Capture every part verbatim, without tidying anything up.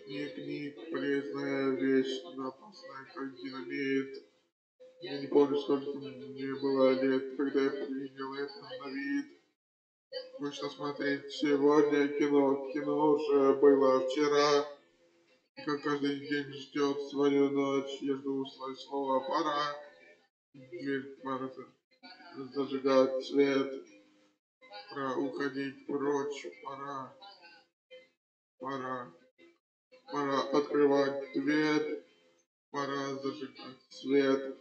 Не книг, полезная вещь, опасная, как динамит. Я не помню, сколько мне было лет, когда я принял это на вид. Можно смотреть сегодня кино. Кино уже было вчера. Как каждый день ждет свою ночь. Я жду свое слово «пора». Дверь пора зажигать свет. Пора уходить прочь. Пора. Пора. Пора открывать дверь. Пора зажигать свет.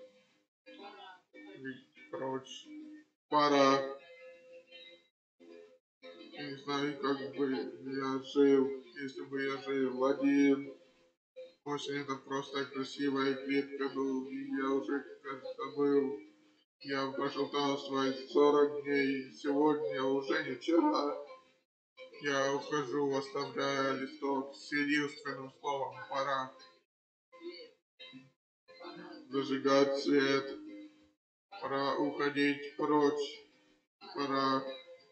Прочь. Пора. Я не знаю, как бы я жил, если бы я жил один. Очень это просто красивая клетка, ну, я уже как-то был. Я пошептал свои сорок дней, сегодня уже не вчера. Я ухожу, оставляя листок с единственным словом «пора». Зажигать свет, пора уходить прочь, пора,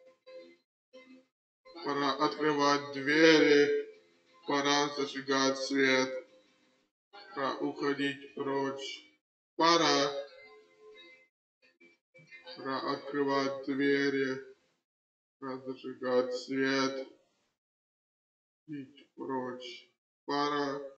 пора открывать двери, пора зажигать свет, пора уходить прочь, пора, пора открывать двери, пора зажигать свет, идти прочь, пора.